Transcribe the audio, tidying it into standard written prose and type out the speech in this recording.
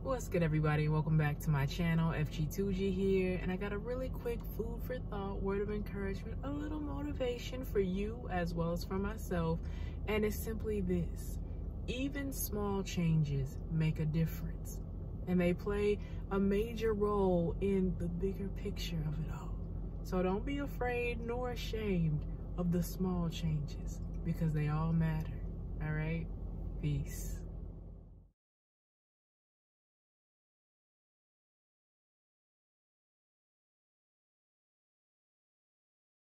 What's good, everybody? Welcome back to my channel. FG2G here, and I got a really quick food for thought, word of encouragement, a little motivation for you as well as for myself, and it's simply this: even small changes make a difference, and they play a major role in the bigger picture of it all. So don't be afraid nor ashamed of the small changes, because they all matter. All right? Peace.